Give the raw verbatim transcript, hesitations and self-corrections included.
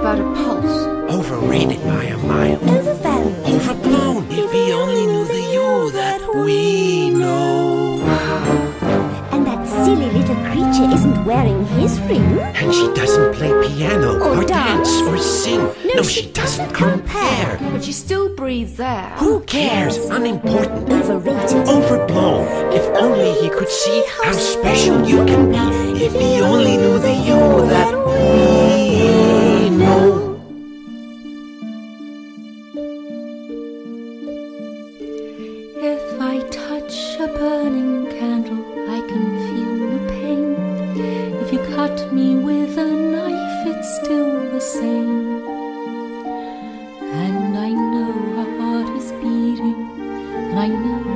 about a pulse? Overrated by a mile. Overvalued. Overblown. If we only knew the you that we know. And that silly little creature isn't wearing his ring. And she doesn't play piano Or or dance dance. or sing. No, she doesn't compare. But she still breathes air. Who cares? Unimportant. Overrated. Overblown. If only he could see how special you can be. If he only knew the you that we know. If I touch a burning candle, I can feel no pain. If you cut me with a knife, it's still the same. And I know our heart is beating, and I know